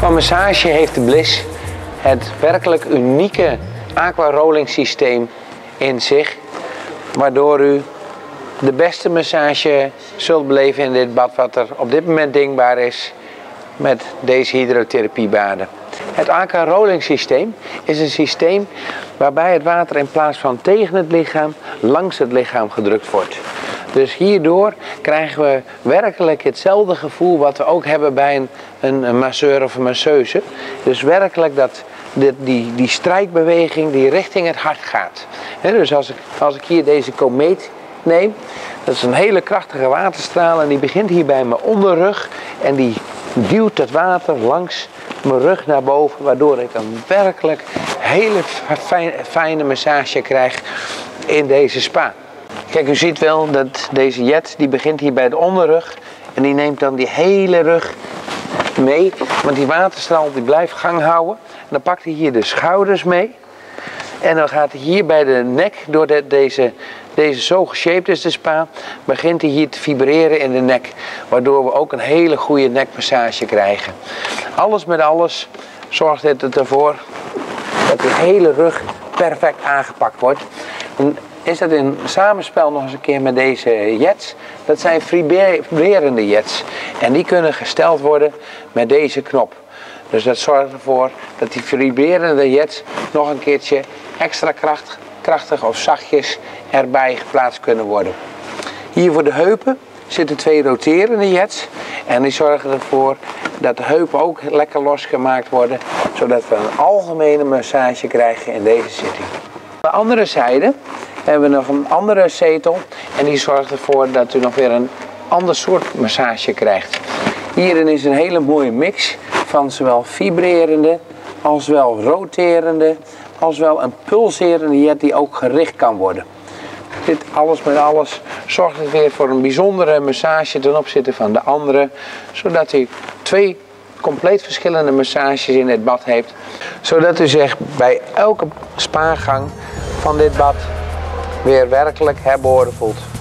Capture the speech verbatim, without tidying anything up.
Qua massage heeft de Bliss het werkelijk unieke aqua rolling systeem in zich, waardoor u de beste massage zult beleven in dit bad wat er op dit moment denkbaar is met deze hydrotherapiebaden. Het aqua rolling systeem is een systeem waarbij het water in plaats van tegen het lichaam langs het lichaam gedrukt wordt. Dus hierdoor krijgen we werkelijk hetzelfde gevoel wat we ook hebben bij een, een, een masseur of een masseuse. Dus werkelijk dat die, die, die strijkbeweging die richting het hart gaat. He, dus als ik, als ik hier deze komeet neem, dat is een hele krachtige waterstraal en die begint hier bij mijn onderrug en die duwt het water langs mijn rug naar boven, waardoor ik een werkelijk hele fijne, fijne massage krijg in deze spa. Kijk, u ziet wel dat deze jet die begint hier bij de onderrug en die neemt dan die hele rug mee, want die waterstraal die blijft gang houden. En dan pakt hij hier de schouders mee en dan gaat hij hier bij de nek, door de, deze, deze zo geshaped is de spa, begint hij hier te vibreren in de nek, waardoor we ook een hele goede nekmassage krijgen. Alles met alles zorgt dit ervoor dat die hele rug perfect aangepakt wordt. En is dat in samenspel nog eens een keer met deze jets. Dat zijn vibrerende jets. En die kunnen gesteld worden met deze knop. Dus dat zorgt ervoor dat die vibrerende jets nog een keertje extra kracht, krachtig of zachtjes erbij geplaatst kunnen worden. Hier voor de heupen zitten twee roterende jets. En die zorgen ervoor dat de heupen ook lekker losgemaakt worden. Zodat we een algemene massage krijgen in deze zitting. Aan de andere zijde hebben we nog een andere zetel en die zorgt ervoor dat u nog weer een ander soort massage krijgt. Hierin is een hele mooie mix van zowel vibrerende als wel roterende als wel een pulserende jet die ook gericht kan worden. Dit alles met alles zorgt het weer voor een bijzondere massage ten opzichte van de andere, zodat u twee compleet verschillende massages in het bad heeft, zodat u zich bij elke spaargang van dit bad weer werkelijk herboren voelt.